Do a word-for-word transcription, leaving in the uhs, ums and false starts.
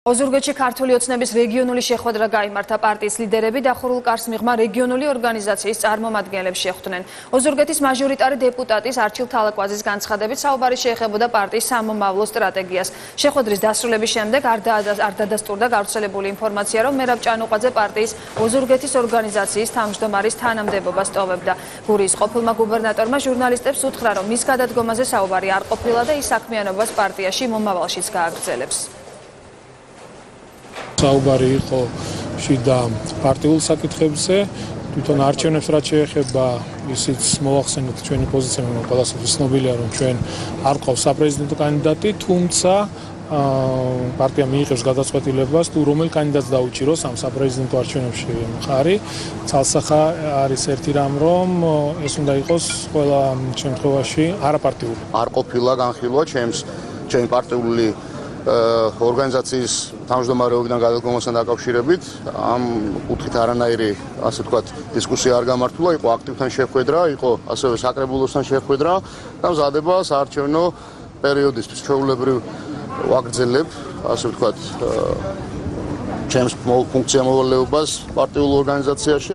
ოზურგეთში ქართული ოცნების რეგიონული შეხვედრა გაიმართა. პარტიის ლიდერები დახურულ კარს მიღმა რეგიონული ორგანიზაციის წარმომადგენლებს შეხვდნენ. ოზურგეთის მაჟორიტარი დეპუტატის არჩილ თალაკვაძის განცხადებით საუბარი შეეხებოდა პარტიის სამომავლო სტრატეგიას. შეხვედრის დასრულების შემდეგ არ დადასტურდა გავრცელებული ინფორმაცია, რომ მერაბ ჭანუყვაძე პარტიის ოზურგეთის ორგანიზაციის თავმჯდომარის თანამდებობას ტოვებდა. გურიის ყოფილმა გუბერნატორმა ჟურნალისტებს უთხრა, რომ მის გადადგომაზე საუბარი არ ყოფილა და ის საქმიანობას პარტიაში მომავალშიც გააგრძელებს. საუბარი იყო შიდა პარტიულ საკითხებზე, თვითონ არჩევნებს რაც შეეხება, ისიც მოახსენეთ ჩვენი პოზიცია, მაგრამ ყველასთვის ცნობილია, რომ ჩვენ არ ყავს საპრეზიდენტო კანდიდატი, თუმცა პარტია მიიღებს გადაწყვეტილებას, თუ რომელ კანდიდატს დაუჭიროს ამ საპრეზიდენტო არჩევნებში მხარი. ცალსახა არის ერთი რამ, რომ ეს უნდა იყოს ყველა შემთხვევაში არაპარტიული. არ ყოფილა განხილვა ჩემს ჩემი პარტიული ორგანიზაციის თავმჯდომარეობიდან გადადგომასთან დაკავშირებით ამ კუთხით არანაირი, ასე ვთქვათ, დისკუსია არ გამართულა, იყო აქტივთან შეხვედრა, იყო ასევე საკრებულოსთან შეხვედრა და მზადება საარჩევნო პერიოდისთვის. ჩვეულებრივ ვაგრძელებ, ასე ვთქვათ, ჩემს ფუნქცია-მოვალეობას პარტიულ ორგანიზაციაში.